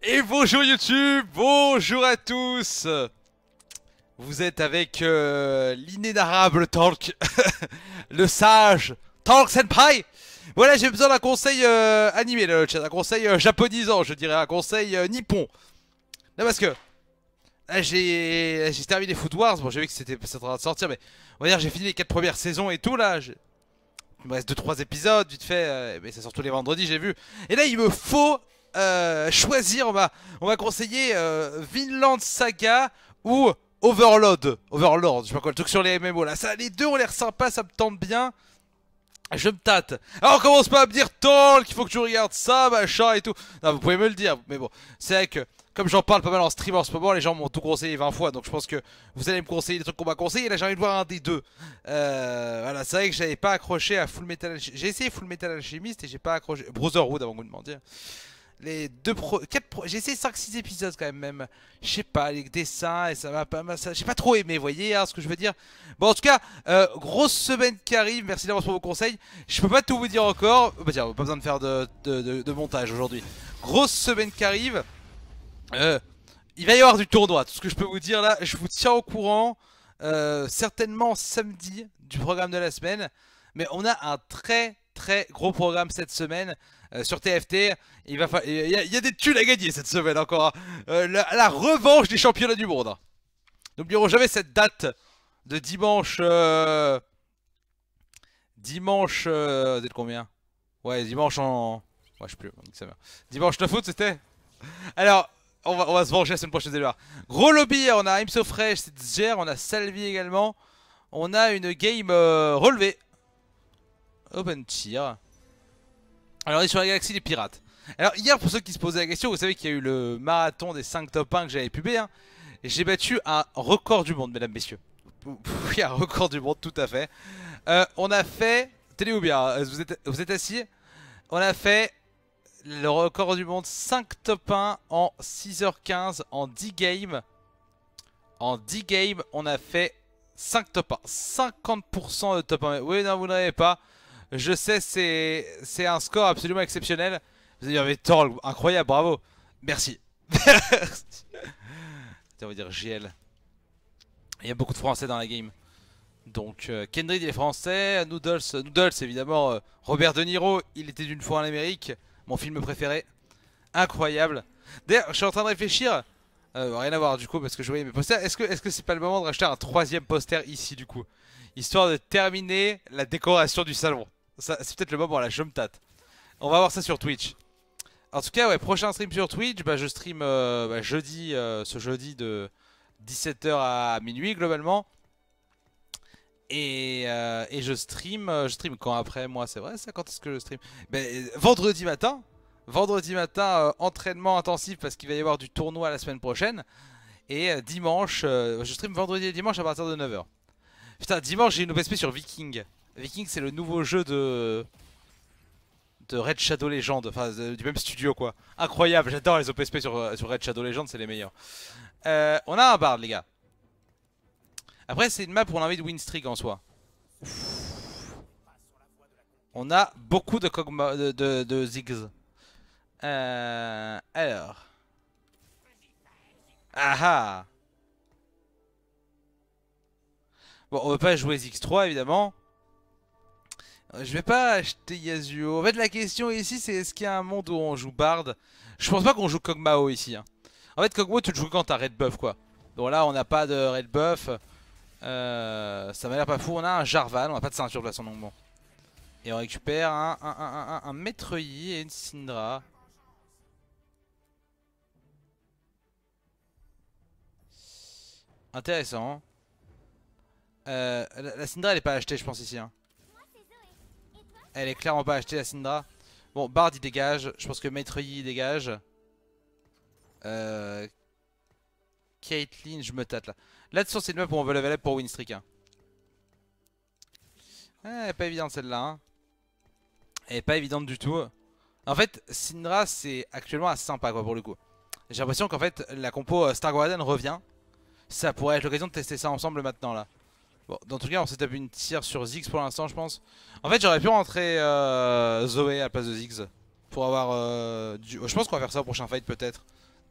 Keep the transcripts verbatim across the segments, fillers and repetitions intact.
Et bonjour YouTube, bonjour à tous. Vous êtes avec euh, l'inénarrable Talk, le sage Talk Senpai. Voilà, j'ai besoin d'un conseil euh, animé là, le chat, un conseil euh, japonisant, je dirais, un conseil euh, nippon. Non, parce que là j'ai j'ai terminé Food Wars, bon j'ai vu que c'était en train de sortir, mais on va dire j'ai fini les quatre premières saisons et tout là. Il me reste deux trois épisodes, vite fait, euh, mais ça sort tous les vendredis, j'ai vu. Et là il me faut euh, choisir, on va, on va conseiller euh, Vinland Saga ou Overlord. Overlord, je sais pas quoi, le truc sur les M M O là. Ça, les deux ont l'air sympas, ça me tente bien. Je me tâte. Alors on commence pas à me dire tant qu'il faut que je regarde ça, machin et tout. Non, vous pouvez me le dire, mais bon, c'est vrai que comme j'en parle pas mal en stream en ce moment, les gens m'ont tout conseillé vingt fois, donc je pense que vous allez me conseiller des trucs qu'on m'a conseillé. Là j'ai envie de voir un des deux. Euh, voilà, c'est vrai que j'avais pas accroché à Full Metal Alchemist. J'ai essayé Full Metal Alchemist et j'ai pas accroché. Brotherhood avant que vous me demandiez. Les deux pro... quatre pro... J'ai essayé cinq six épisodes quand même, même. Je sais pas, les dessins, et ça m'a pas... J'ai pas trop aimé, vous voyez hein, ce que je veux dire. Bon, en tout cas, euh, grosse semaine qui arrive, merci d'avance pour vos conseils. Je peux pas tout vous dire encore. Bah tiens, pas besoin de faire de, de, de, de montage aujourd'hui. Grosse semaine qui arrive. Euh, il va y avoir du tournoi, tout ce que je peux vous dire là, je vous tiens au courant. Euh, certainement samedi du programme de la semaine. Mais on a un très très gros programme cette semaine. Euh, sur T F T, il, va fa... il, y a, il y a des thunes à gagner cette semaine encore. Hein. Euh, la, la revanche des championnats du monde. Hein. N'oublions jamais cette date de dimanche. Euh... Dimanche. Euh... Vous êtes combien? Ouais, dimanche en. Ouais, je sais plus. Dimanche neuf août, c'était. Alors, on va, on va se venger la semaine prochaine, vous allez voir. Gros lobby, on a Imso Fresh, c'est Zger, on a Salvi également. On a une game euh, relevée. Open tier. Alors on est sur la galaxie des pirates. Alors hier pour ceux qui se posaient la question, vous savez qu'il y a eu le marathon des cinq top un que j'avais pubé hein, et j'ai battu un record du monde mesdames messieurs. Oui un record du monde tout à fait. euh, On a fait, tenez-vous bien, vous êtes, vous êtes assis. On a fait le record du monde cinq top un en six heures quinze en dix games. En dix games on a fait cinq top un, cinquante pour cent de top un. Oui non vous n'avez pas. Je sais, c'est un score absolument exceptionnel. Vous allez dire, mais Torl, incroyable, bravo. Merci. Merci. On va dire G L. Il y a beaucoup de français dans la game. Donc, euh, Kendrick il est français. Noodles, Noodles évidemment. Euh, Robert De Niro, il était d'une fois en Amérique. Mon film préféré. Incroyable. D'ailleurs, je suis en train de réfléchir. Euh, rien à voir du coup, parce que je voyais mes posters. Est-ce que est-ce que c'est pas le moment de racheter un troisième poster ici du coup? Histoire de terminer la décoration du salon. C'est peut-être le moment là, je me tâte. On va voir ça sur Twitch. En tout cas, ouais, prochain stream sur Twitch, bah, je stream euh, bah, jeudi, euh, ce jeudi de dix-sept heures à minuit globalement. Et, euh, et je stream, euh, je stream quand après moi, c'est vrai ça, quand est-ce que je stream? bah, Vendredi matin. Vendredi matin, euh, entraînement intensif parce qu'il va y avoir du tournoi la semaine prochaine. Et euh, dimanche, euh, je stream vendredi et dimanche à partir de neuf heures. Putain, dimanche j'ai une O P S P sur Viking. Viking c'est le nouveau jeu de de Red Shadow Legend, enfin de, du même studio quoi. Incroyable, j'adore les O P S P sur, sur Red Shadow Legend, c'est les meilleurs. Euh, on a un bard les gars. Après c'est une map où on a envie de win streak en soi. Ouf. On a beaucoup de Kog'Maw, de, de, de Ziggs. Euh, alors. Ah ah. Bon on veut pas jouer Ziggs trois évidemment. Je vais pas acheter Yasuo. En fait la question ici c'est est-ce qu'il y a un monde où on joue Bard. Je pense pas qu'on joue Kog'Maw ici hein. En fait Kog'Maw tu le joues quand t'as red buff quoi. Donc là on n'a pas de red buff. euh, Ça m'a l'air pas fou. On a un Jarvan, on a pas de ceinture de toute façon donc bon. Et on récupère un, un, un, un, un Maître Yi et une Syndra. Intéressant. euh, la, la Syndra elle est pas achetée je pense ici hein. Elle est clairement pas achetée la Syndra. Bon, Bard il dégage. Je pense que Maître Yi il dégage. Euh... Caitlyn, je me tâte là. Là-dessus, c'est une map où on veut level up pour win streak. Hein. Ah, elle est pas évidente celle-là. Hein. Elle est pas évidente du tout. En fait, Syndra c'est actuellement assez sympa quoi pour le coup. J'ai l'impression qu'en fait, la compo Star Guardian revient. Ça pourrait être l'occasion de tester ça ensemble maintenant là. Bon, dans tout cas, on s'est tapé une tire sur Ziggs pour l'instant, je pense. En fait, j'aurais pu rentrer euh, Zoé à la place de Ziggs. Pour avoir euh, du... Je pense qu'on va faire ça au prochain fight, peut-être.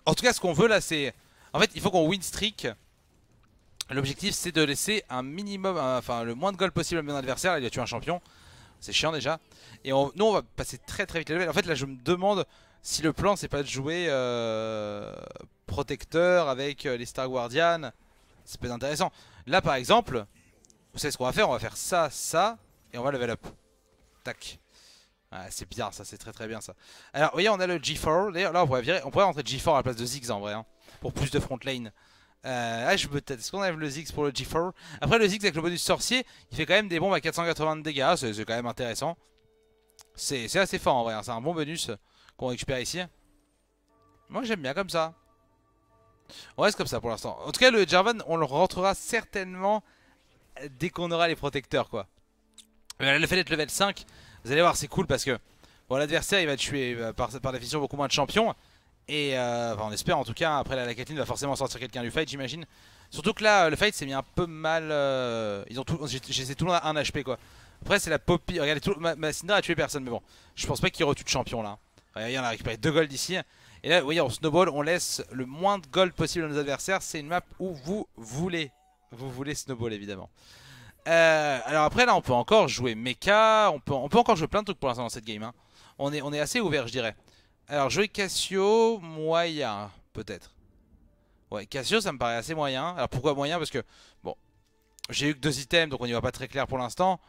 En tout cas, ce qu'on veut là, c'est... En fait, il faut qu'on win streak. L'objectif, c'est de laisser un minimum, un... enfin le moins de gold possible à mon adversaire. Là, il a tué un champion. C'est chiant déjà. Et on... nous, on va passer très très vite les levels. En fait, là, je me demande si le plan, c'est pas de jouer euh... protecteur avec les Star Guardian. Ça peut être intéressant. Là, par exemple, vous savez ce qu'on va faire? On va faire ça, ça, et on va level up. Tac. Ah, c'est bien ça, c'est très très bien ça. Alors vous voyez on a le G quatre. D'ailleurs là on pourrait, virer, on pourrait rentrer G quatre à la place de Ziggs en vrai hein, pour plus de front lane. euh, ah, je peux peut-être, est-ce qu'on enlève le Ziggs pour le G quatre? Après le Ziggs avec le bonus sorcier il fait quand même des bombes à quatre cent quatre-vingts de dégâts. C'est quand même intéressant. C'est assez fort en vrai hein. C'est un bon bonus qu'on récupère ici. Moi j'aime bien comme ça. On reste comme ça pour l'instant. En tout cas le Jarvan on le rentrera certainement dès qu'on aura les protecteurs quoi. Mais le fait d'être level cinq, vous allez voir c'est cool parce que bon, l'adversaire il va tuer euh, par, par définition beaucoup moins de champions. Et euh, enfin, on espère en tout cas, après la, la Caitlyn va forcément sortir quelqu'un du fight j'imagine. Surtout que là le fight s'est mis un peu mal, euh, ils ont tout, j'ai tout le monde à un H P quoi. Après c'est la Poppy, regardez tout, ma, ma Syndra a tué personne mais bon. Je pense pas qu'il retue de champion là. Regardez on a récupéré deux gold ici. Et là vous voyez on snowball, on laisse le moins de gold possible à nos adversaires. C'est une map où vous voulez, vous voulez snowball évidemment. Euh, alors après là on peut encore jouer mecha, on peut, on peut encore jouer plein de trucs pour l'instant dans cette game hein. on, est, on est assez ouvert je dirais. Alors jouer Cassio, moyen peut-être. Ouais Cassio ça me paraît assez moyen. Alors pourquoi moyen? Parce que bon j'ai eu que deux items donc on y va pas très clair pour l'instant.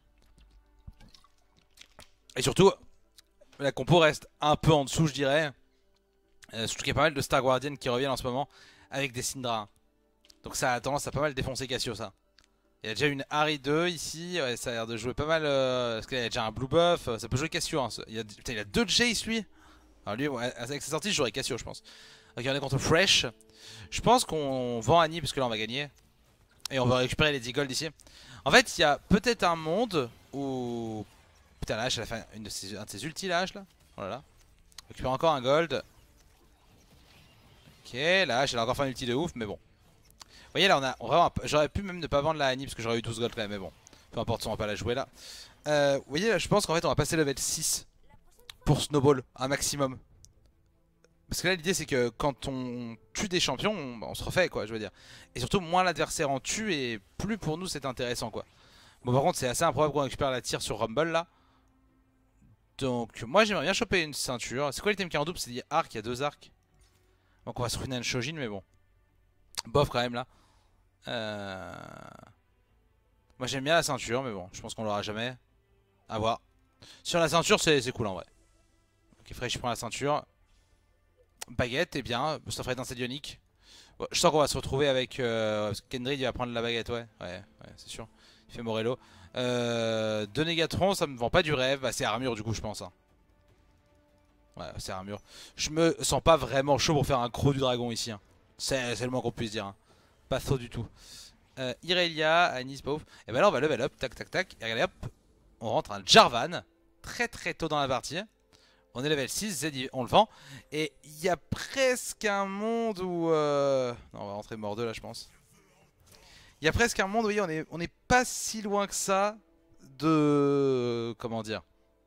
Et surtout la compo reste un peu en dessous je dirais. euh, Surtout qu'il y a pas mal de Star Guardian qui reviennent en ce moment avec des Syndra. Donc ça a tendance à pas mal défoncer Cassio ça. Il y a déjà une Harry deux ici, ouais, ça a l'air de jouer pas mal, euh, parce qu'il y a déjà un blue buff, ça peut jouer Cassio, hein. il, y a, putain, il a deux Jace lui. Alors lui, ouais, avec sa sortie je jouerais Cassio je pense. Ok on est contre Fresh, je pense qu'on vend Annie parce que là on va gagner. Et on va récupérer les dix gold ici. En fait il y a peut-être un monde où... Putain la hache elle a fait une de ses, un de ses ultis la hache là. Voilà. On récupère encore un gold. Ok la hache elle a encore fait un ulti de ouf mais bon. Vous voyez là on a vraiment, j'aurais pu même ne pas vendre la Annie parce que j'aurais eu douze gold quand même mais bon. Peu importe, on va pas la jouer là. euh, Vous voyez là je pense qu'en fait on va passer level six pour snowball un maximum. Parce que là l'idée c'est que quand on tue des champions on, on se refait quoi je veux dire. Et surtout moins l'adversaire en tue et plus pour nous c'est intéressant quoi. Bon par contre c'est assez improbable qu'on récupère la tire sur Rumble là. Donc moi j'aimerais bien choper une ceinture. C'est quoi l'item qui est en double? C'est des arcs, il y a deux arcs. Donc on va se ruiner un Shojin mais bon. Bof quand même là. Euh... Moi j'aime bien la ceinture mais bon je pense qu'on l'aura jamais. A voir. Sur la ceinture c'est cool en vrai. Ok Fresh je prends la ceinture. Baguette et bien ça ferait étincelle ionique. Bon, je sens qu'on va se retrouver avec euh, parce que Kendrick il va prendre la baguette ouais. Ouais, ouais c'est sûr. Il fait Morello. euh, Deux Négatron ça me vend pas du rêve. Bah, c'est armure du coup je pense hein. Ouais c'est armure. Je me sens pas vraiment chaud pour faire un croc du dragon ici hein. C'est le moins qu'on puisse dire hein. Pas trop du tout. euh, Irelia, Anis, pas ouf. Et ben là on va level up, tac tac tac. Et regardez hop, on rentre un Jarvan. Très très tôt dans la partie. On est level six, Z on le vend. Et il y a presque un monde où... Euh... Non on va rentrer mort deux là je pense. Il y a presque un monde où vous voyez, on est, on est pas si loin que ça de... Comment dire,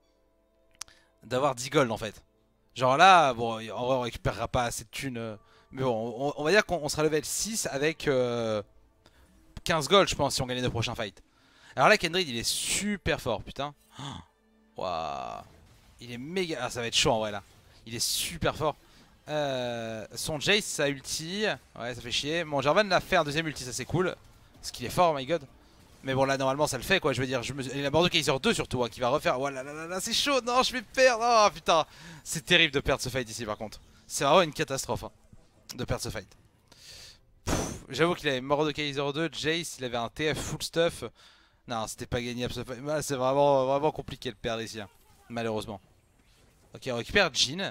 d'avoir dix gold en fait. Genre là, bon en vrai on récupérera pas assez de thunes. Mais bon, on, on va dire qu'on sera level six avec euh, quinze gold je pense si on gagne nos prochains fights. Alors là Kendrick il est super fort putain. Waouh. Il est méga... Ah ça va être chaud en vrai là. Il est super fort. euh, Son Jace sa ulti. Ouais ça fait chier. Bon Jarvan l'a fait un deuxième ulti ça c'est cool. Parce qu'il est fort oh my god. Mais bon là normalement ça le fait quoi je veux dire. Je me... Il a Mordekaiser deux surtout hein, qui va refaire. Oh là là là là c'est chaud. Non je vais perdre. Oh putain. C'est terrible de perdre ce fight ici par contre. C'est vraiment une catastrophe hein, de perdre ce fight. J'avoue qu'il avait Mordekaiser deux, Jace, il avait un T F full stuff. Non, c'était pas gagnable ce fight. C'est vraiment, vraiment compliqué de perdre ici, hein, malheureusement. Ok, on récupère Jhin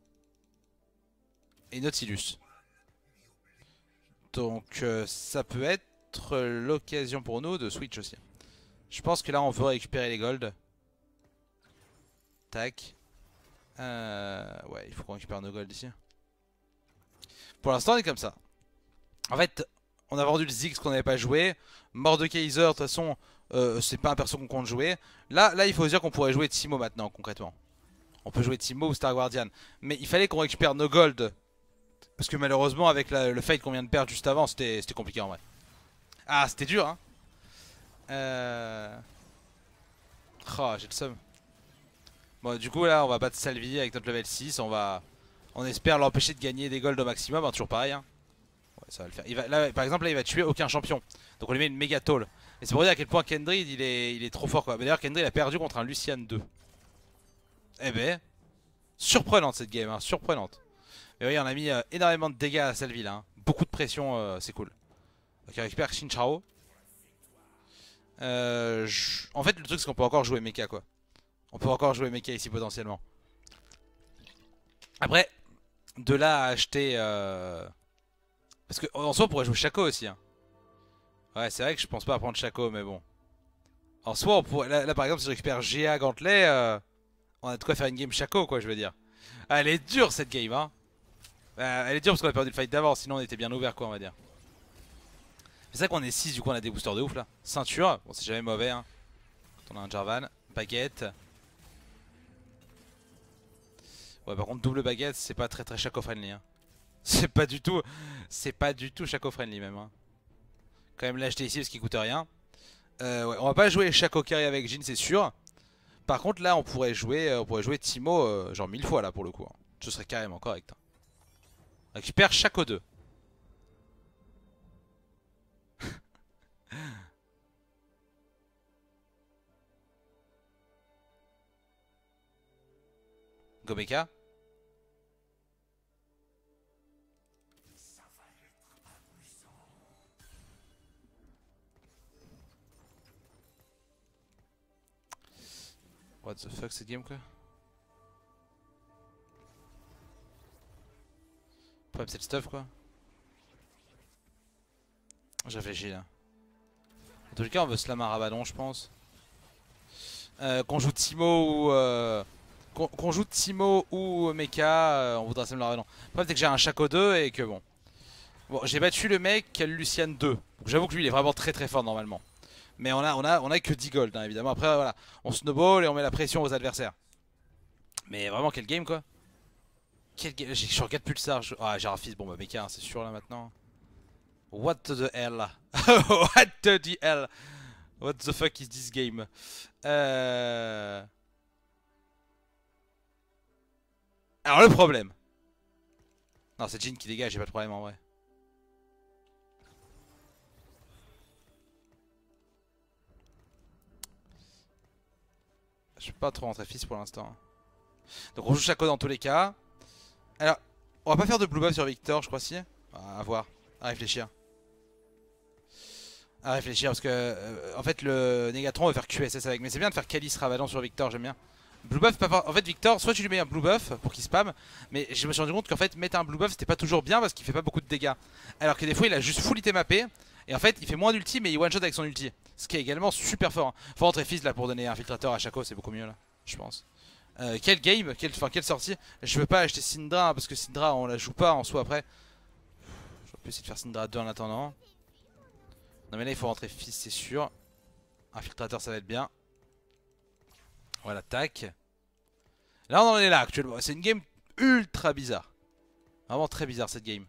et Nautilus. Donc euh, ça peut être l'occasion pour nous de switch aussi. Je pense que là on veut récupérer les golds. Tac. Euh, ouais, il faut qu'on récupère nos golds ici. Pour l'instant on est comme ça. En fait on a vendu le Ziggs qu'on n'avait pas joué. Mordekaiser de toute façon euh, c'est pas un perso qu'on compte jouer. Là, là il faut se dire qu'on pourrait jouer Teemo maintenant concrètement. On peut jouer Teemo ou Star Guardian. Mais il fallait qu'on récupère nos golds Parce que malheureusement, avec la- le fight qu'on vient de perdre juste avant, c'était c'était compliqué en vrai. Ah, c'était dur, hein. Euh... Oh, j'ai le seum. Bon, du coup, là, on va battre Salvi avec notre level six. On va... On espère l'empêcher de gagner des golds au maximum, hein, toujours pareil. Hein. Ouais, ça va le faire. Il va... Là, par exemple, là, il va tuer aucun champion. Donc on lui met une méga tôle. Et c'est pour dire à quel point Kendrick, il est, il est trop fort, quoi. D'ailleurs, Kendrick, il a perdu contre un Lucian deux. Eh ben... Surprenante cette game, hein, surprenante. Mais oui, on a mis euh, énormément de dégâts à Salvi, là. Hein. Beaucoup de pression, euh, c'est cool. Ok, on récupère Shinchao. Euh, je... En fait, le truc, c'est qu'on peut encore jouer mecha, quoi. On peut encore jouer mecha ici, potentiellement. Après, de là à acheter... Euh... Parce qu'en soi, on pourrait jouer Shaco aussi. Hein. Ouais, c'est vrai que je pense pas à prendre Shaco, mais bon. En soi, on pourrait... là, là, par exemple, si je récupère G A Gantelet, euh... on a de quoi faire une game Shaco, quoi, je veux dire. Ah, elle est dure, cette game, hein. Euh, elle est dure parce qu'on a perdu le fight d'avant, sinon on était bien ouvert, quoi, on va dire. C'est ça qu'on est six, du coup, on a des boosters de ouf, là. Ceinture, bon, c'est jamais mauvais, hein. Quand on a un Jarvan. Baguette. Ouais, par contre, double baguette, c'est pas très très Shaco friendly, hein. C'est pas du tout... C'est pas du tout Shaco friendly, même, hein. Quand même l'acheter ici parce qu'il coûte rien. Euh, ouais, on va pas jouer Shaco carry avec Jhin, c'est sûr. Par contre, là, on pourrait jouer, euh, on pourrait jouer Timo euh, genre mille fois là pour le coup. Hein. Ce serait carrément correct. Hein. Récupère Shaco deux. Gomeka. What the fuck cette game quoi. Problème c'est le stuff quoi. J'ai réfléchi là. En tout cas on veut slam un Rabadon je pense. Euh, qu'on joue Timo ou... Euh, qu'on qu joue Timo ou Mecha, euh, on voudra slam le Rabadon. Le problème c'est que j'ai un Shaco deux et que bon... Bon j'ai battu le mec qui a le Lucian deux. Donc j'avoue que lui il est vraiment très très fort normalement. Mais on a, on a, on a que dix gold hein, évidemment. Après voilà, on snowball et on met la pression aux adversaires. Mais vraiment quel game quoi. Quel game. Je regarde plus le Sar. Je... Ah j'ai un fils, bon bah Mecha hein, c'est sûr là maintenant. What the hell. What the hell. What the fuck is this game. euh... Alors le problème. Non c'est Jhin qui dégage, j'ai pas de problème en vrai. Je peux pas trop rentrer fils pour l'instant. Donc on joue Shaco dans tous les cas. Alors, on va pas faire de blue buff sur Victor, je crois si. À voir, à réfléchir. À réfléchir parce que euh, en fait le Negatron va faire Q S S avec. Mais c'est bien de faire Calice Ravalan sur Victor, j'aime bien. Blue buff, pas... en fait Victor, soit tu lui mets un blue buff pour qu'il spam. Mais je me suis rendu compte qu'en fait mettre un blue buff c'était pas toujours bien parce qu'il fait pas beaucoup de dégâts. Alors que des fois il a juste full item mappé. Et en fait il fait moins d'ulti mais il one shot avec son ulti. Ce qui est également super fort. Hein. Faut rentrer fils là pour donner un infiltrateur à Shaco, c'est beaucoup mieux là, je pense. Euh, quel game, quelle, enfin, quelle sortie. Je veux pas acheter Syndra hein, parce que Syndra on la joue pas en soi après. Je vais essayer de faire Syndra deux en attendant. Non mais là il faut rentrer fils c'est sûr. Infiltrateur ça va être bien. Voilà tac. Là on en est là actuellement. C'est une game ultra bizarre. Vraiment très bizarre cette game.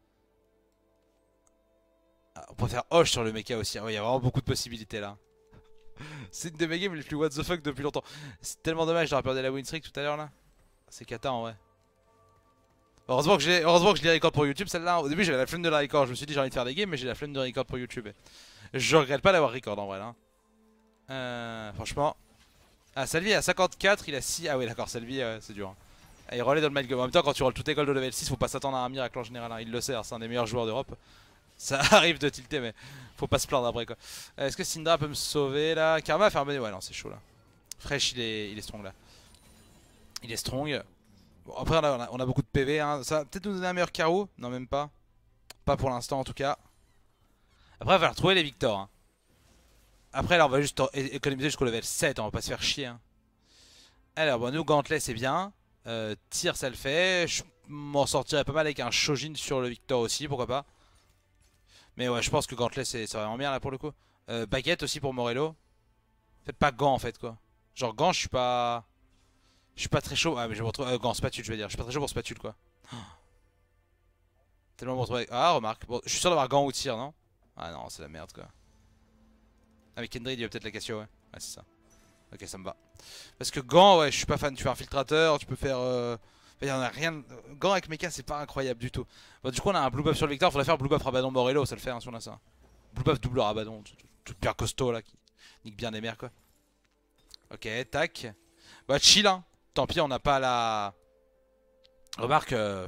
Ah, on peut faire Hoche sur le mecha aussi. Il ouais, y a vraiment beaucoup de possibilités là. C'est une de mes games les plus what the fuck depuis longtemps. C'est tellement dommage d'avoir perdu la win streak tout à l'heure là. C'est cata en vrai. Heureusement que j'ai heureusement que je les record pour YouTube celle-là. Au début j'avais la flemme de la record. Je me suis dit j'ai envie de faire des games mais j'ai la flemme de record pour YouTube. Je regrette pas d'avoir record en vrai là. Euh, franchement. Ah Salvi à cinquante-quatre, il a six. Ah ouais d'accord Salvi euh, c'est dur. Hein. Ah, il relais dans le mind game. En même temps quand tu rolls toutes tes golds de level six faut pas s'attendre à un miracle en général. Hein. Il le sait, hein, c'est un des meilleurs joueurs d'Europe. Ça arrive de tilter mais faut pas se plaindre après quoi. Euh, Est-ce que Syndra peut me sauver là? Karma a fait un bon... Ouais non c'est chaud là. Fresh il est, il est strong là. Il est strong. Bon après là, on, a, on a beaucoup de P V hein. Ça va peut-être nous donner un meilleur carreau. Non même pas. Pas pour l'instant en tout cas. Après il va falloir trouver les victoires hein. Après là on va juste économiser jusqu'au level sept. On va pas se faire chier hein. Alors bon nous Gantelet c'est bien. euh, Tir ça le fait. Je m'en sortirais pas mal avec un Shojin sur le Victor aussi pourquoi pas. Mais ouais, je pense que Gantelet c'est vraiment bien là pour le coup. Euh, baguette aussi pour Morello. Faites pas gant en fait quoi. Genre gant, je suis pas. Je suis pas très chaud. Ah, mais je vais me retrouver. Euh, gant, spatule, je veux dire. Je suis pas très chaud pour spatule quoi. Tellement bon retrouver. Ah, remarque. Bon, je suis sûr d'avoir gant ou tir, non? Ah non, c'est la merde quoi. Ah, mais Kendrick, il y a peut-être la Cassio, ouais. Ouais, c'est ça. Ok, ça me va. Parce que gant, ouais, je suis pas fan. Tu fais infiltrateur, tu peux faire. Euh... Il y en a rien. Gant avec mecha, c'est pas incroyable du tout. Bon, du coup, on a un blue buff sur le Victor. Faudrait faire blue buff Rabadon Morello, ça le fait hein, si on a ça. Blue buff double Rabadon. Tout, tout bien costaud là, qui nique bien des mers quoi. Ok, tac. Bah, chill hein. Tant pis, on n'a pas la. Remarque. Euh...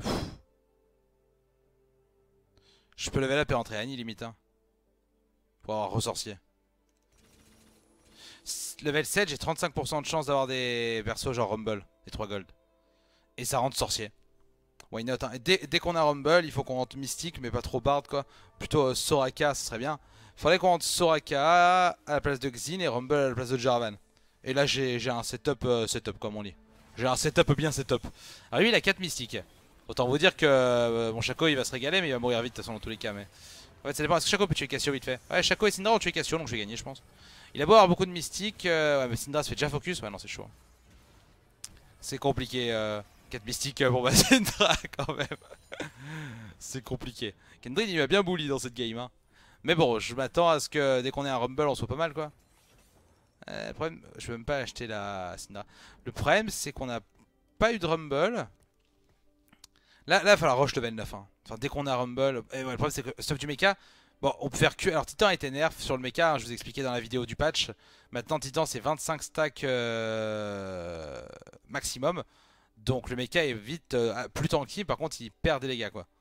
Je peux level up et rentrer Annie limite hein. Pour avoir ressorcier. Level sept, j'ai trente-cinq pour cent de chance d'avoir des persos genre Rumble, les trois gold. Et ça rentre sorcier. Why not hein. Et dès, dès qu'on a Rumble, il faut qu'on rentre mystique, mais pas trop bard quoi. Plutôt euh, Soraka, ce serait bien. Faudrait qu'on rentre Soraka à la place de Xin et Rumble à la place de Jarvan. Et là j'ai un setup, euh, setup comme on dit. J'ai un setup bien setup. Alors lui il a quatre mystiques. Autant vous dire que euh, mon Shaco il va se régaler, mais il va mourir vite de toute façon dans tous les cas. Mais en fait ça dépend. Est-ce que Shaco peut tuer Cassio vite fait? Ouais, Shaco et Syndra ont tué Cassio, donc je vais gagner je pense. Il a beau avoir beaucoup de mystiques, euh, ouais mais Syndra se fait déjà focus, ouais non c'est chaud. C'est compliqué, euh, quatre mystiques pour ma Syndra quand même. C'est compliqué. Kendrick il m'a bien bully dans cette game hein. Mais bon, je m'attends à ce que dès qu'on ait un Rumble on soit pas mal quoi. Euh, le problème, je peux même pas acheter la Syndra. Le problème c'est qu'on a pas eu de Rumble. Là, là il va falloir rush level neuf hein. Enfin dès qu'on a Rumble, et ouais, le problème c'est que stuff du mecha. Bon, on peut faire que. Alors, Titan était nerf sur le mecha, hein, je vous ai expliqué dans la vidéo du patch. Maintenant, Titan c'est vingt-cinq stacks euh, maximum. Donc, le mecha est vite euh, plus tanky. Par contre, il perd des dégâts quoi.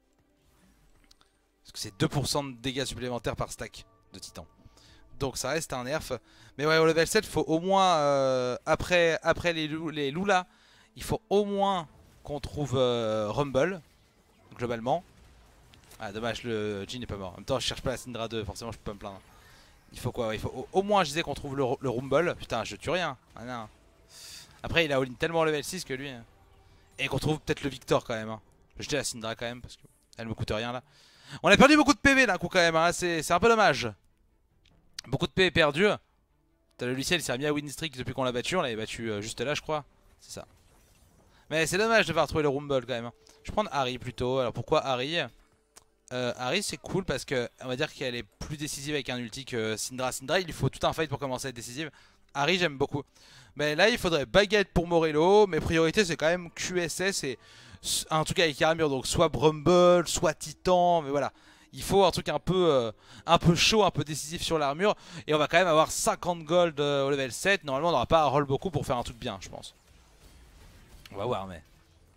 Parce que c'est deux pour cent de dégâts supplémentaires par stack de Titan. Donc, ça reste un nerf. Mais ouais, au level sept, il faut au moins. Euh, après, après les, lou les Lula, il faut au moins qu'on trouve euh, Rumble. Globalement. Ah dommage, le Jhin n'est pas mort. En même temps je cherche pas la Syndra deux, forcément je peux pas me plaindre. Il faut quoi? Il faut au, au moins je disais qu'on trouve le, le Rumble. Putain je tue rien. Ah, non. Après il a all-in tellement level six que lui. Et qu'on trouve peut-être le Victor quand même hein. Je dis la Syndra quand même parce qu'elle me coûte rien là. On a perdu beaucoup de P V d'un coup quand même hein. C'est un peu dommage. Beaucoup de P V perdu. Le Luciel il s'est remis à win streak depuis qu'on l'a battu. On l'avait battu euh, juste là je crois. C'est ça. Mais c'est dommage de devoir trouver le Rumble quand même. Je vais prendre Harry plutôt. Alors pourquoi Harry? Euh, Harry c'est cool parce que on va dire qu'elle est plus décisive avec un ulti que Syndra. Syndra il lui faut tout un fight pour commencer à être décisive. Harry j'aime beaucoup. Mais là il faudrait baguette pour Morello. Mes priorités c'est quand même Q S S et un truc avec armure. Donc soit Brumble, soit Titan. Mais voilà. Il faut un truc un peu, euh, un peu chaud, un peu décisif sur l'armure. Et on va quand même avoir cinquante gold euh, au level sept. Normalement on n'aura pas à roll beaucoup pour faire un truc bien je pense. On va voir mais.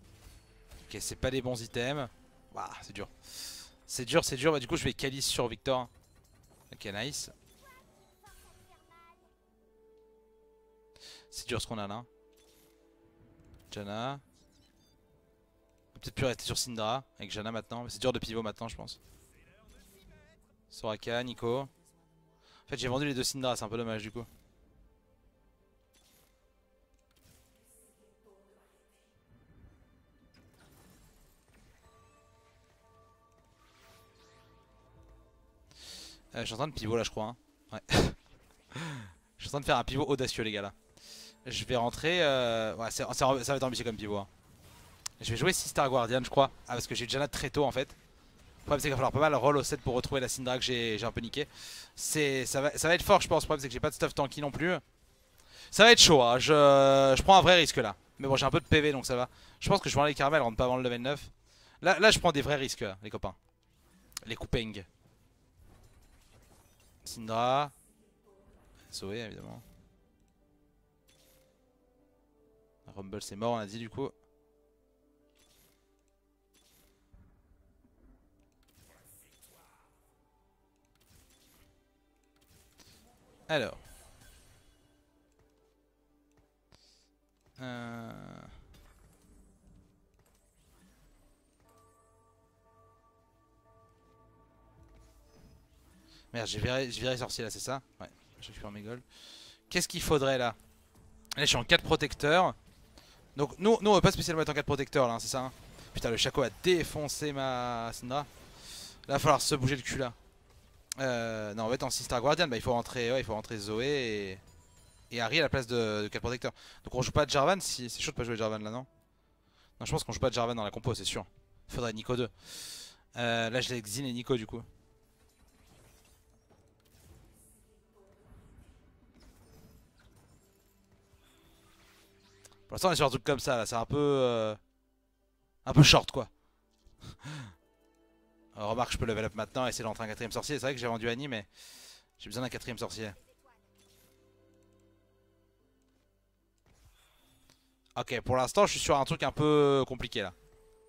Ok c'est pas des bons items. Waouh c'est dur. C'est dur, c'est dur. Bah, du coup, je vais Calice sur Victor. Ok, nice. C'est dur ce qu'on a là. Janna. Peut-être plus rester sur Syndra avec Janna maintenant. C'est dur de pivot maintenant, je pense. Soraka, Nico. En fait, j'ai vendu les deux Syndra, c'est un peu dommage du coup. Euh, je suis en train de pivot là je crois hein. Ouais. Je suis en train de faire un pivot audacieux les gars là. Je vais rentrer euh... ouais, ça va être ambitieux comme pivot hein. Je vais jouer six Star Guardian je crois. Ah parce que j'ai Janna très tôt en fait. Le problème c'est qu'il va falloir pas mal roll au set pour retrouver la Syndra que j'ai un peu niqué. Ça va, ça va être fort je pense. Le problème c'est que j'ai pas de stuff tanky non plus. Ça va être chaud hein. je... je prends un vrai risque là. Mais bon j'ai un peu de P V donc ça va. Je pense que je vais enlever les caramels, rentre pas avant le level neuf. Là, là je prends des vrais risques là, les copains. Les coupeng. Syndra. Zoé évidemment. Rumble c'est mort on a dit du coup. Alors. Euh... Merde j'ai viré, viré sorcier là c'est ça? Ouais, je récupère mes golds. Qu'est-ce qu'il faudrait là? Là je suis en quatre protecteurs. Donc nous, nous on veut pas spécialement être en quatre protecteurs là, hein, c'est ça hein. Putain le Shaco a défoncé ma Syndra. Là il va falloir se bouger le cul là. Euh, non en fait en six Star Guardian bah, il faut rentrer ouais, il faut rentrer Zoé et, et Harry à la place de, de quatre protecteurs. Donc on joue pas de Jarvan, si... c'est chaud de pas jouer de Jarvan là non? Non je pense qu'on joue pas de Jarvan dans la compo c'est sûr. Il faudrait Nico deux. Euh, là je l'ai Xin et Nico du coup. Pour l'instant on est sur un truc comme ça là, c'est un peu... Euh, un peu short quoi. Alors, remarque je peux level up maintenant et essayer d'entrer un quatrième sorcier. C'est vrai que j'ai vendu Annie mais j'ai besoin d'un quatrième sorcier. Ok, pour l'instant je suis sur un truc un peu compliqué là.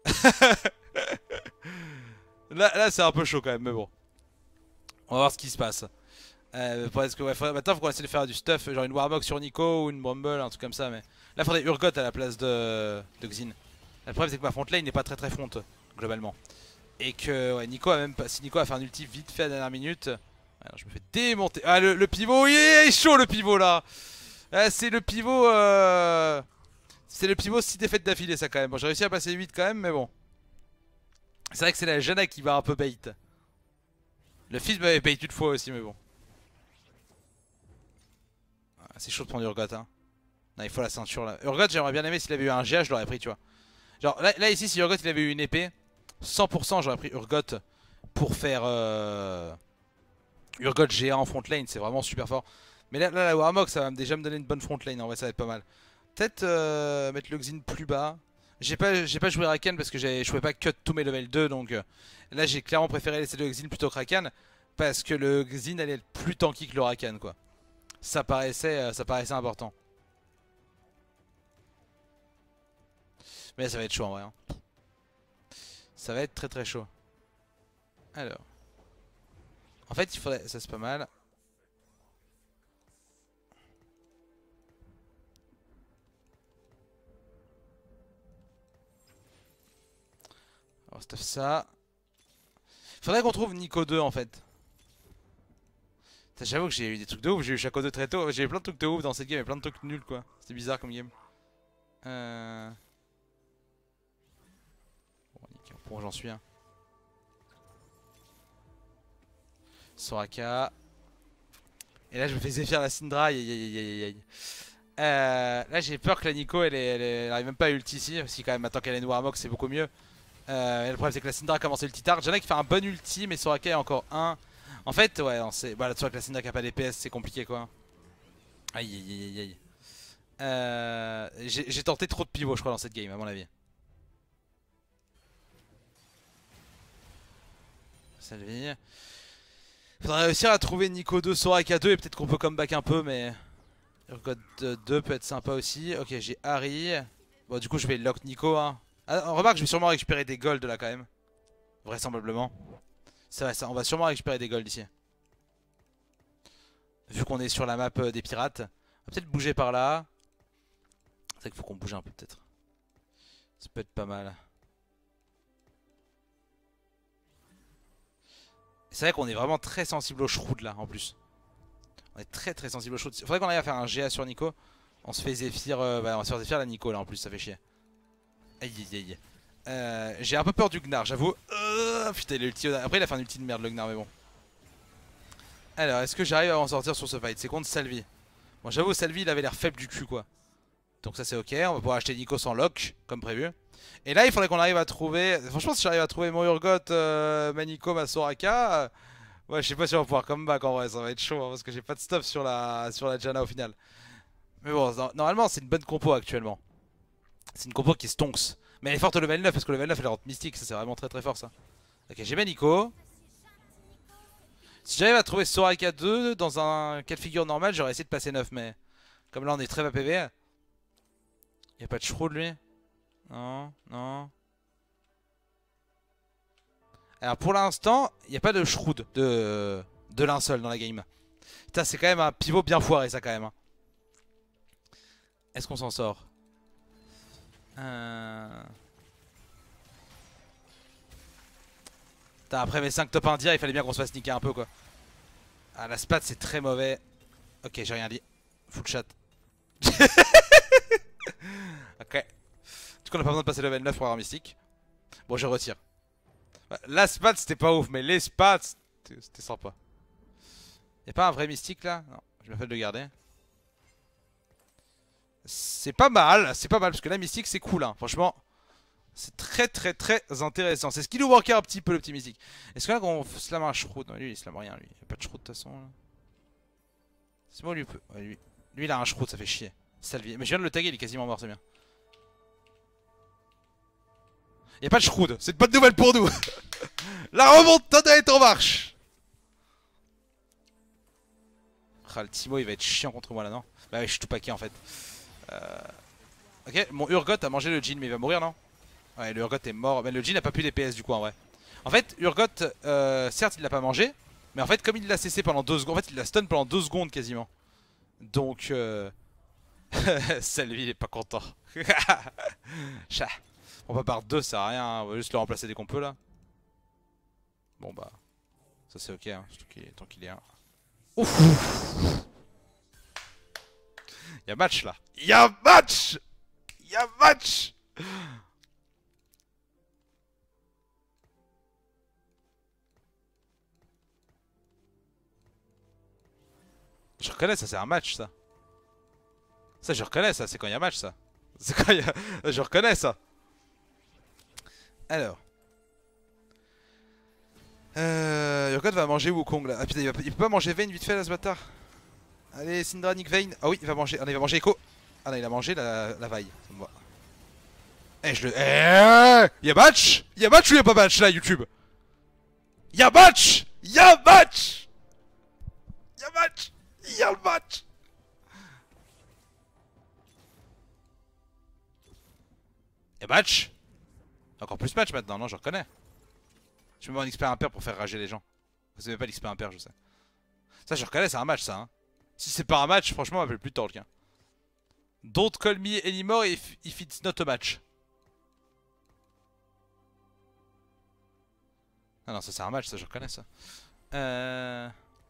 Là, là c'est un peu chaud quand même mais bon. On va voir ce qui se passe. Euh, parce que ouais, faudrait, maintenant faut qu'on essaie de faire du stuff, genre une Warmog sur Nico ou une Bramble, un truc comme ça. Mais là faudrait Urgot à la place de, de Xin. Le problème c'est que ma front lane n'est pas très très front globalement. Et que ouais, Nico a même pas, si Nico a fait un ulti vite fait à la dernière minute, alors je me fais démonter. Ah le, le pivot, il est chaud le pivot là. Ah, c'est le pivot, euh... c'est le pivot six défaites d'affilée ça quand même. Bon j'ai réussi à passer huit quand même mais bon. C'est vrai que c'est la Janna qui va un peu bait. Le fils m'avait bait une fois aussi mais bon. C'est chaud de prendre Urgot hein. Non, il faut la ceinture là. Urgot j'aimerais bien aimé s'il avait eu un G H je l'aurais pris tu vois. Genre là, là ici si Urgot il avait eu une épée, cent pour cent j'aurais pris Urgot pour faire euh... Urgot géant en front lane, c'est vraiment super fort. Mais là, là la Warmog ça va déjà me donner une bonne front lane en vrai ça va être pas mal. Peut-être euh, mettre le Xin plus bas. J'ai pas, j'ai pas joué Rakan parce que je pouvais pas cut tous mes level deux donc euh, là j'ai clairement préféré laisser le Xin plutôt que Rakan. Parce que le Xin allait être plus tanky que le Rakan quoi. Ça paraissait, ça paraissait important. Mais ça va être chaud en vrai. Hein. Ça va être très très chaud. Alors. En fait, il faudrait. Ça c'est pas mal. On va stuff ça. Faudrait qu'on trouve Nico deux en fait. J'avoue que j'ai eu des trucs de ouf. J'ai eu Shaco deux très tôt. J'ai eu plein de trucs de ouf dans cette game. Et plein de trucs nuls quoi. C'était bizarre comme game. Euh. Bon, nickel. Bon, j'en suis un. Soraka. Et là je me fais Zephyr la Syndra. Aïe aïe aïe aïe aïe. Euh, là j'ai peur que la Nico elle, elle, elle arrive même pas à ulti ici. Si quand même maintenant qu'elle est une Warmog c'est beaucoup mieux. Euh, et le problème c'est que la Syndra a commencé ulti tard. J'en ai qui fait un bon ulti mais Soraka est encore un. En fait ouais non, c'est. Bah là tu vois que la Syndra qui a pas d'E P S c'est compliqué quoi. Aïe aïe aïe aïe aïe. Euh, j'ai tenté trop de pivots je crois dans cette game à mon avis. Salvi. Faudrait réussir à trouver Nico deux, Soraka deux et peut-être qu'on peut comeback un peu mais... Urgot deux peut être sympa aussi. Ok j'ai Harry. Bon du coup je vais lock Nico hein. Ah, remarque je vais sûrement récupérer des golds là quand même. Vraisemblablement. C'est vrai ça, on va sûrement récupérer des golds ici. Vu qu'on est sur la map des pirates. On va peut-être bouger par là. C'est vrai qu'il faut qu'on bouge un peu peut-être. Ça peut être pas mal. C'est vrai qu'on est vraiment très sensible au shroud là en plus. On est très très sensible au shroud. Faudrait qu'on aille à faire un G A sur Nico. On se fait Zephyr, euh, bah, on va se faire Zephyr la Nico là en plus, ça fait chier. Aïe aïe aïe. Euh, J'ai un peu peur du Gnar, j'avoue. Euh, putain, il a ulti. Après, il a fait un ulti de merde le Gnar, mais bon. Alors, est-ce que j'arrive à en sortir sur ce fight? C'est contre Salvi. Bon, j'avoue, Salvi il avait l'air faible du cul quoi. Donc, ça c'est ok. On va pouvoir acheter Nico sans lock, comme prévu. Et là, il faudrait qu'on arrive à trouver. Franchement, si j'arrive à trouver mon Urgot, euh, ma Nico, ma Soraka. Euh... Ouais, je sais pas si on va pouvoir comeback en vrai, ça va être chaud hein, parce que j'ai pas de stuff sur la, sur la Janna au final. Mais bon, normalement, c'est une bonne compo actuellement. C'est une compo qui est stonks. Mais elle est forte au level neuf parce que le level neuf elle rentre mystique, ça c'est vraiment très très fort ça. Ok, j'ai bien Nico. Si j'arrive à trouver Soraka deux dans un cas de figure normal, j'aurais essayé de passer neuf, mais comme là on est très bas P V. Y'a pas de shroud lui? Non, non. Alors pour l'instant, il n'y a pas de shroud de, de linceul dans la game. Putain, c'est quand même un pivot bien foiré ça quand même. Est-ce qu'on s'en sort? euh... Putain, après mes cinq top un il fallait bien qu'on se fasse niquer un peu quoi. Ah la spat c'est très mauvais. Ok, j'ai rien dit. Full chat. Ok. Du coup on a pas besoin de passer level neuf pour avoir mystique. Bon, je retire. La spat c'était pas ouf, mais les spats c'était sympa. Y'a pas un vrai mystique là? Non, je me fais de le garder. C'est pas mal, c'est pas mal parce que la mystique c'est cool hein, franchement. C'est très très très intéressant. C'est ce qui nous manquait un petit peu, le petit mystique. Est-ce que là qu'on slam un shroud? Non, lui il slam rien, lui. Il n'y a pas de shroud de toute façon. C'est bon, lui peut. Ouais, lui. lui il a un shroud, ça fait chier. Salvier. Mais je viens de le taguer, il est quasiment mort, c'est bien. Il n'y a pas de shroud, c'est une bonne nouvelle pour nous. La remontada est en marche. Ah, le Timo il va être chiant contre moi là, non? Bah oui, je suis tout paquet en fait. Euh... Ok, mon Urgot a mangé le Jhin, mais il va mourir, non? Ouais, le Urgot est mort. Mais le Jhin a pas pu D P S du coup en vrai. En fait, Urgot, euh, certes il l'a pas mangé, mais en fait, comme il l'a cessé pendant deux secondes, en fait, il l'a stun pendant deux secondes quasiment. Donc, euh... Selvi il est pas content. Chat. On va par deux, ça sert à rien, hein. On va juste le remplacer dès qu'on peut là. Bon bah, ça c'est ok, hein. Tant qu'il est un. Ouf. Y'a match là. Y'a match. Y'a match. Je reconnais ça, c'est un match ça. Ça je reconnais ça, c'est quand y'a match ça. C'est quand y'a... Je reconnais ça. Alors. Euh... Urgot va manger Wukong là. Ah putain, il, va... il peut pas manger Vayne vite fait là ce bâtard. Allez, Syndra, Nick Vayne. Ah oui, il va manger. Ah non, il va manger Echo. Ah non, il a mangé la, la vaille. Ça me va. Eh, je le. Eh, y'a match. Y'a match ou y'a pas match là, YouTube? Y'a match. Y'a match. Y'a match. Y'a le match. Y'a match. Encore plus match maintenant, non, je reconnais. Je me mets en X P impair pour faire rager les gens. Vous savez pas l'X P impair, je sais. Ça, je reconnais, c'est un match ça. Hein. Si c'est pas un match, franchement, on m'appelle plus Talk. Hein. Don't call me anymore if, if it's not a match. Ah non, ça c'est un match, ça je reconnais ça. Euh...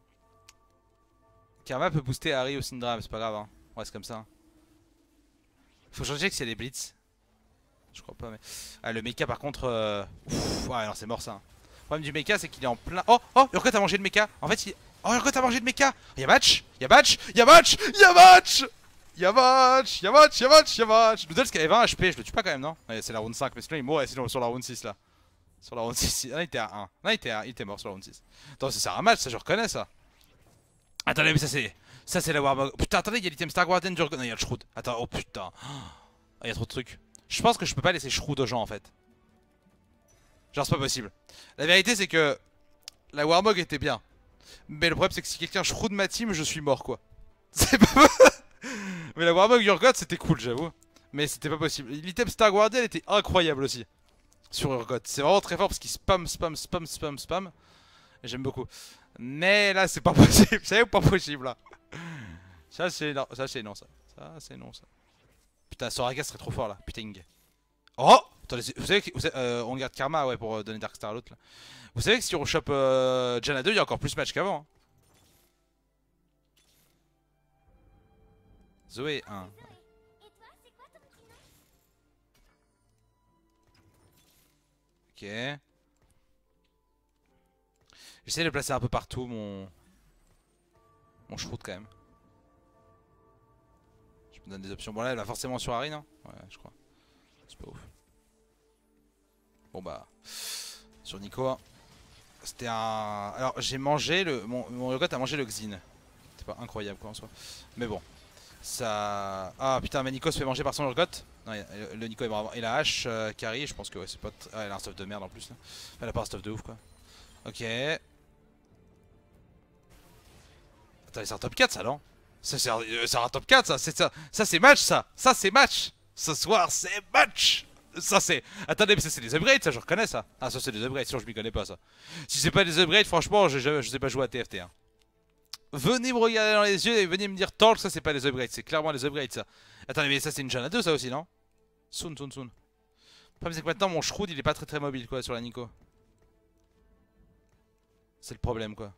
Karma peut booster Harry au Syndra, mais c'est pas grave. Hein. Ouais, c'est comme ça. Hein. Faut changer que s'il y a des blitz. Je crois pas, mais. Ah, le mecha par contre. Euh... Ouf, ouais, alors c'est mort ça. Le problème du mecha, c'est qu'il est en plein. Oh, oh, Urgot a mangé le mecha. En fait, il. Oh, Urgot a mangé le mecha. Y'a match. Y'a match. Y'a match. Y'a match. Y'a match. Y'a match. Y'a match. Y'a match. Noodles qui avait vingt H P, je le tue pas quand même, non? Ouais, c'est la round cinq, mais sinon il mourrait sinon sur la round six là. Sur la round six. Ah, il était à un. Non, il était, à... il était mort sur la round six. Attends, ça sert à un match, ça je reconnais ça. Attendez, mais ça c'est. Ça c'est la Warmog. Putain, attendez, il y a l'item Star Guardian du Urgot. Non, il y a le Shroud. Attends, oh putain. Il y a trop de trucs. Je pense que je peux pas laisser Shroud aux gens en fait. Genre c'est pas possible. La vérité c'est que la Warmog était bien. Mais le problème c'est que si quelqu'un Shroud ma team, je suis mort quoi. C'est pas. Mais la Warmog Urgot c'était cool j'avoue. Mais c'était pas possible. L'item Star Guardian était incroyable aussi. Sur Urgot. C'est vraiment très fort parce qu'il spam, spam, spam, spam, spam. J'aime beaucoup. Mais là c'est pas possible. C'est pas possible là. Ça c'est non, ça c'est non ça. Ça c'est non ça. Putain, Soraka serait trop fort là, putain. Oh! Attendez, vous savez que. Vous savez, euh, on garde Karma ouais, pour euh, donner Darkstar à l'autre là. Vous savez que si on chope euh, Janna deux, il y a encore plus match qu'avant. Hein. Zoé un. Ok. J'essaie de le placer un peu partout, mon. Mon Shroud quand même. Je me donne des options. Bon, là, elle va forcément sur Harry, non? Ouais, je crois. C'est pas ouf. Bon, bah. Sur Nico. Hein. C'était un. Alors, j'ai mangé le. Mon, mon Urgot a mangé le Xin. C'est pas incroyable, quoi, en soi. Mais bon. Ça. Ah, putain, mais Nico se fait manger par son Urgot. Non, le Nico est vraiment. Et la hache, euh, carry, je pense que ouais, c'est pas. Ah, elle a un stuff de merde en plus. Là. Elle a pas un stuff de ouf, quoi. Ok. Attends, c'est un top quatre, ça, non? Ça, c'est un, euh, un top quatre, ça. Ça, ça c'est match, ça. Ça, c'est match. Ce soir, c'est match. Ça, c'est. Attendez, mais ça, c'est des upgrades, ça, je reconnais ça. Ah, ça, c'est des upgrades, sinon, je m'y connais pas, ça. Si c'est pas des upgrades, franchement, je, je, je sais pas jouer à T F T. Hein. Venez me regarder dans les yeux et venez me dire Talk, ça, c'est pas des upgrades. C'est clairement des upgrades, ça. Attendez, mais ça, c'est une Janna deux, ça aussi, non? Soon, soon, soon. Le problème, c'est que maintenant, mon Shroud, il est pas très très mobile, quoi, sur la Nico. C'est le problème, quoi.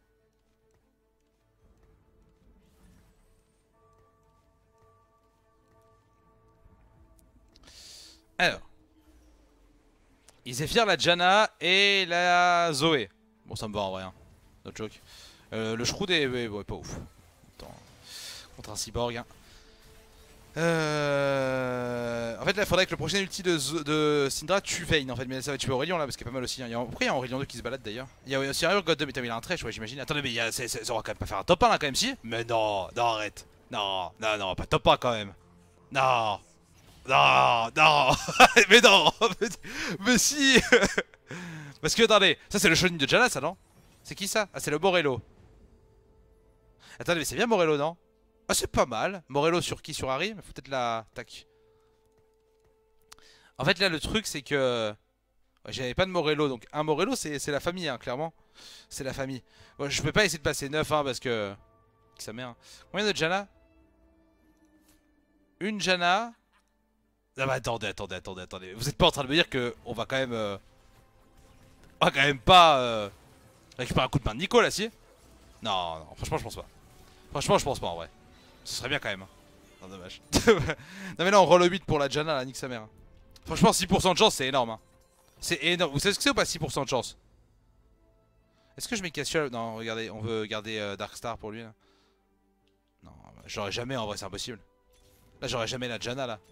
Alors. Ils effirent la Janna et la Zoé. Bon, ça me va en vrai. Hein. No joke. Euh, le Shroud est ouais, ouais, pas ouf. Attends. Contre un cyborg. Hein. Euh... En fait là il faudrait que le prochain ulti de, Z- de Syndra tue Vayne en fait. Mais ça va tuer Aurélien là parce qu'il est pas mal aussi hein. Il y a... Pourquoi il y a Aurélien deux qui se balade d'ailleurs? Il y a aussi un Urgot deux mais t'as mis un trèche ouais j'imagine. Attendez mais il y a... c'est, c'est... ça va quand même pas faire un top un là quand même si. Mais non, non arrête. Non, non, non, pas top un quand même. Non. Non, non. Mais non. Mais, mais si. Parce que attendez, ça c'est le Shonin de Janna ça non? C'est qui ça? Ah c'est le Morello. Attendez mais c'est bien Morello non? Ah c'est pas mal. Morello sur qui? Sur Harry? Mais faut peut-être la... Tac. En fait là le truc c'est que... Ouais, j'avais pas de Morello donc un Morello c'est la famille hein, clairement. C'est la famille. Bon, je peux pas essayer de passer neuf hein, parce que... Sa mère. Combien de Janna? Une Janna. Ah bah attendez, attendez, attendez, attendez. Vous êtes pas en train de me dire que on va quand même... Euh... On va quand même pas... Euh... récupérer un coup de main de Nico là si? Non, non, franchement je pense pas. Franchement je pense pas en vrai. Ce serait bien quand même. Hein. Non dommage. Non mais là on roll le huit pour la Janna là, nique sa mère. Hein. Franchement six pour cent de chance c'est énorme. Hein. C'est énorme. Vous savez ce que c'est ou pas six pour cent de chance? Est-ce que je mets Cassius? Non regardez, on veut garder euh, Darkstar pour lui là. Non, j'aurais jamais en vrai c'est impossible. Là j'aurais jamais la Janna là.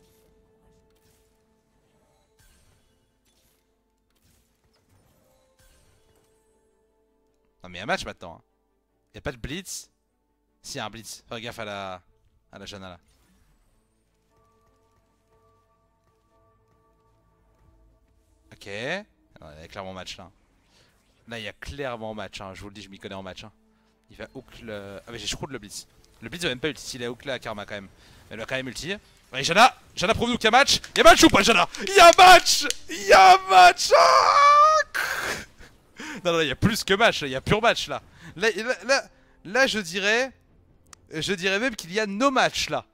Non mais il y a un match maintenant. Hein. Y a pas de blitz. Si y a un blitz. Fais gaffe à la à la Janna là. Ok. Alors, il y a clairement match là. Là il y a clairement match. Hein. Je vous le dis, je m'y connais en match. Hein. Il va hook le. Ah mais j'ai shroud le blitz. Le blitz va même pas ulti. Il a hook là à Karma quand même. Mais il va quand même ulti. Allez Janna. Janna prouve nous qu'il y a match. Il y a match ou pas Janna? Il y a match. Il y a match. Ah non non il y a plus que match. Il y a pur match là. Là, là, là, là je dirais. Je dirais même qu'il y a no match là.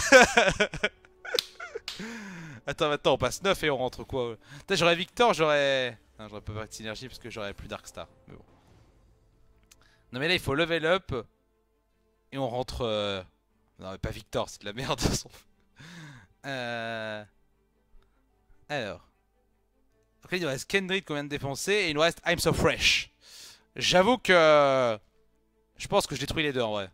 Attends, maintenant on passe neuf et on rentre quoi? Peut-être j'aurais Victor, j'aurais... Non, j'aurais pas de synergie parce que j'aurais plus Darkstar. Mais bon. Non mais là il faut level up. Et on rentre... Euh... Non mais pas Victor, c'est de la merde. euh... Alors. Donc là il nous reste Kendrick qu'on vient de défoncer. Et il nous reste I'm So Fresh. J'avoue que... Je pense que je détruis les deux en vrai.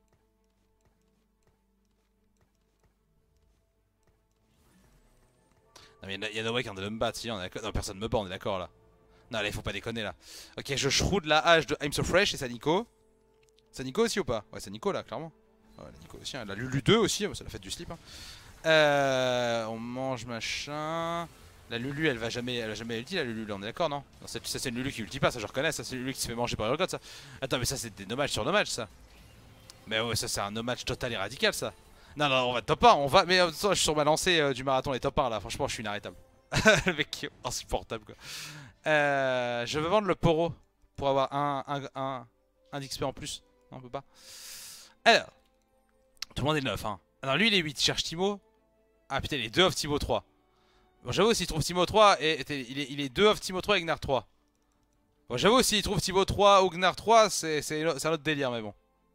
Non mais il y, y a no way qu'un de me battre, si on est d'accord. Non personne me bat, on est d'accord là. Non là il faut pas déconner là. Ok je shroud la hache de I'm So Fresh et ça Nico. Ça Nico aussi ou pas? Ouais c'est Nico là clairement. Ouais la Nico aussi, hein. La Lulu deux aussi, c'est la fête du slip. Hein. Euh, on mange machin. La Lulu elle va jamais, elle va jamais ulti la Lulu là, on est d'accord non? Non ça c'est une Lulu qui ulti pas, ça je reconnais, ça c'est Lulu qui se fait manger par Urgot ça. Attends mais ça c'est des no-match sur no-match ça. Mais ouais ça c'est un no-match total et radical ça. Non non on va top un, on va, mais euh, je suis sur ma lancée euh, du marathon les top un là, franchement je suis inarrêtable. Le mec qui est insupportable quoi. Euh, je veux vendre le poro pour avoir un, un, un, un d'X P en plus. Non, on peut pas. Alors, tout le monde est neuf. Hein. Alors, lui il est huit. Il cherche Timo. Ah putain, il est deux off Timo trois. Bon, j'avoue, s'il trouve Timo trois, et, et, il, est, il est deux off Timo trois et Gnar trois. Bon, j'avoue, s'il trouve Timo trois ou Gnar trois, c'est un autre délire, mais bon.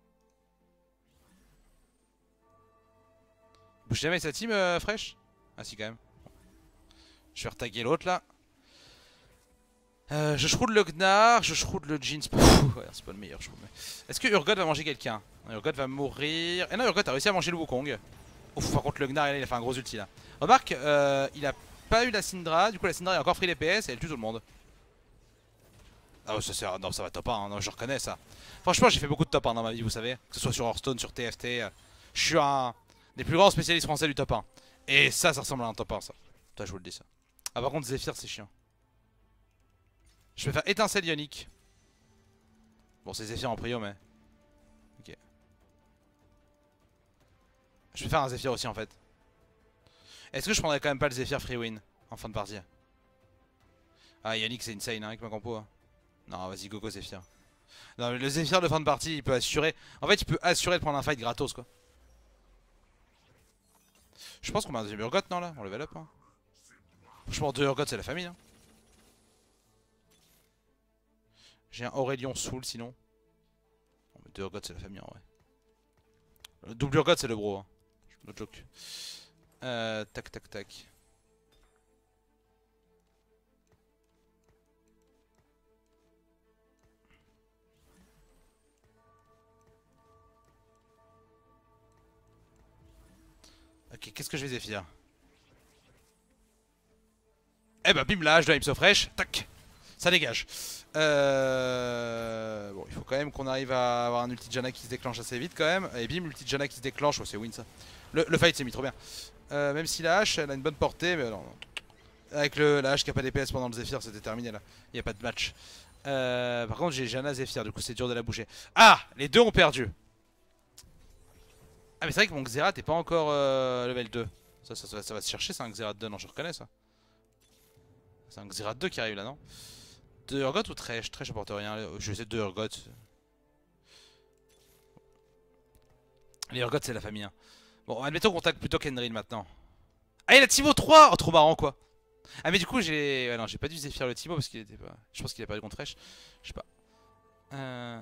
Bouge jamais sa team euh, fraîche? Ah, si, quand même. Je vais retaguer l'autre là. Euh, je shroud le Gnar, je shroud le Jeans. Ouais, c'est pas le meilleur, je trouve. Est-ce que Urgot va manger quelqu'un? Urgot va mourir. Et non, Urgot a réussi à manger le Wukong. Ouf, par contre, le Gnar, il a fait un gros ulti là. Remarque, euh, il a pas eu la Syndra. Du coup, la Syndra est encore free D P S et elle tue tout le monde. Ah, ça, c'est... non, ça va top un, hein. Non, je reconnais ça. Franchement, j'ai fait beaucoup de top un dans ma vie, vous savez. Que ce soit sur Hearthstone, sur T F T. Euh, je suis un des plus grands spécialistes français du top un. Et ça, ça ressemble à un top un, ça. Toi, je vous le dis ça. Ah, par contre, Zephyr, c'est chiant. Je vais faire étincelle ionique. Bon, c'est Zephyr en prio, mais. Ok. Je vais faire un Zephyr aussi en fait. Est-ce que je prendrais quand même pas le Zephyr free win en fin de partie? Ah, Ionique c'est insane hein, avec ma compo. Hein. Non, vas-y, gogo Zephyr. Non, mais le Zephyr de fin de partie, il peut assurer. En fait, il peut assurer de prendre un fight gratos quoi. Je pense qu'on met un deuxième Urgot, non là? On level up. Hein. Franchement, deux Urgot, c'est la famille. Hein. J'ai un Aurélien Soul sinon. Non, mais deux Urgot, c'est la famille en vrai. Le double Urgot, c'est le bro. Hein. No joke. Euh, tac, tac, tac. Ok, Ok, qu'est-ce que je vais Zephyr? Eh bah bim là, je dois Ipso Fresh, tac, ça dégage. Euh... Bon, il faut quand même qu'on arrive à avoir un ulti Janna qui se déclenche assez vite quand même. Et bim, l'ulti Janna qui se déclenche, oh, c'est win ça. Le, le fight s'est mis trop bien. Euh, même si la hache, elle a une bonne portée, mais non, non. Avec le, la hache qui a pas D P S pendant le Zephyr, c'était terminé là. Il n'y a pas de match. Euh, par contre, j'ai Janna Zephyr, du coup c'est dur de la bouger. Ah, les deux ont perdu. Ah mais c'est vrai que mon Xerath est pas encore euh, level deux. Ça, ça, ça, ça va se chercher, c'est un Xerath deux, non je reconnais ça. C'est un Xerath deux qui arrive là, non? deux Urgot ou Thresh? Thresh apporte rien, je vais essayer de deux Urgot. Les Urgot c'est la famille. Hein. Bon, admettons qu'on tague plutôt Kendrill maintenant. Ah il a Timo trois. Oh trop marrant quoi. Ah mais du coup j'ai... Ouais, non j'ai pas dû Zephyr le Timo parce qu'il était pas... Je pense qu'il a perdu contre Thresh. Je sais pas. Euh...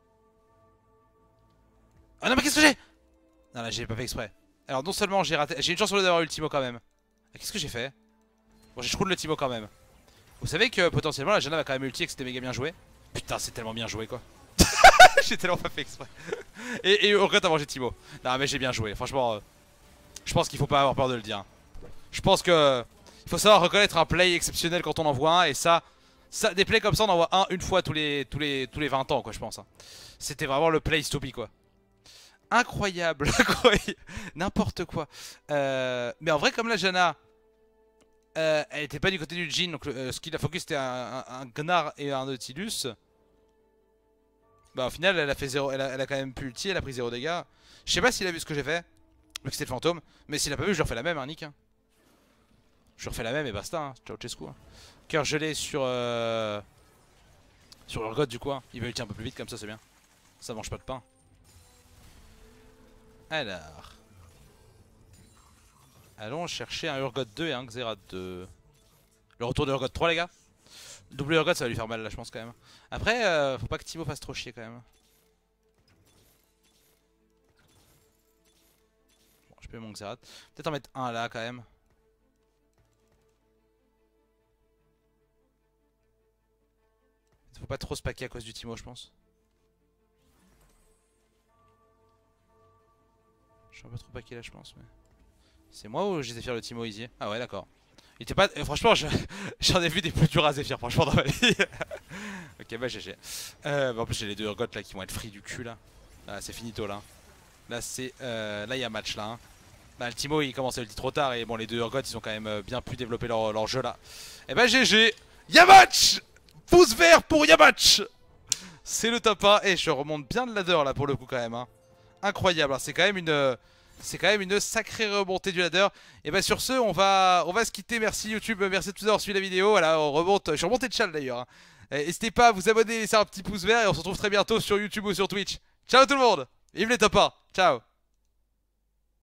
Ah non mais qu'est-ce que j'ai? Non là j'ai pas fait exprès. Alors non seulement j'ai raté... J'ai une chance sur le d'avoir eu le Timo quand même. Ah, qu'est-ce que j'ai fait? Bon j'ai shroud le Timo quand même. Vous savez que potentiellement la Janna va quand même ulti et que c'était méga bien joué. Putain c'est tellement bien joué quoi. J'ai tellement pas fait exprès. Et, et regrette avoir mangé Timo. Non mais j'ai bien joué, franchement. Euh, je pense qu'il faut pas avoir peur de le dire. Je pense que il faut savoir reconnaître un play exceptionnel quand on en voit un. Et ça, ça des plays comme ça on en voit un une fois tous les, tous les, tous les vingt ans quoi je pense. Hein. C'était vraiment le play stupide quoi. Incroyable, incroyable. N'importe quoi. Euh, mais en vrai comme la Janna, euh, elle était pas du côté du Jhin. Donc euh, ce qui la focus c'était un, un, un Gnar et un Nautilus. Bah au final elle a fait zéro, elle a, elle a quand même pu ulti, elle a pris zéro dégâts. Je sais pas s'il a vu ce que j'ai fait, vu que c'était le fantôme. Mais s'il a pas vu je lui refais la même hein Nick hein. Je lui refais la même et basta hein. Ciao Chescu hein. Cœur gelé sur euh... sur Urgot du coup hein. Il va ulti un peu plus vite comme ça c'est bien. Ça mange pas de pain. Alors allons chercher un Urgot deux et un Xerath deux. Le retour de Urgot trois les gars. Double Urgot ça va lui faire mal là je pense quand même. Après euh, faut pas que Timo fasse trop chier quand même. Bon je peux mon Xerath. Peut-être en mettre un là quand même. Faut pas trop se paquer à cause du Timo je pense. Je suis un peu trop paqué là je pense mais... C'est moi ou j'ai Zephyr le Timo easy? Ah ouais d'accord. Il était pas... Franchement j'en ai vu des plus durs à Zephyr franchement dans ma vie. Ok bah G G. Euh, bah, en plus j'ai les deux Urgot là qui vont être free du cul là. Là c'est finito là. Là c'est... Euh, là il y a match là. Hein. Bah le Timo il commence à ulti trop tard et bon les deux Urgot ils ont quand même bien pu développer leur, leur jeu là. Et bah G G. Y'a match. Pouce vert pour y'a match. C'est le top un et je remonte bien de ladder là pour le coup quand même. Hein. Incroyable, hein. C'est quand même une... C'est quand même une sacrée remontée du ladder. Et bah sur ce, on va, on va se quitter. Merci YouTube, merci de tous avoir suivi la vidéo. Voilà, on remonte. Je suis remonté de chal d'ailleurs. Hein. N'hésitez pas à vous abonner, laisser un petit pouce vert. Et on se retrouve très bientôt sur YouTube ou sur Twitch. Ciao tout le monde. Vive les top un. Ciao.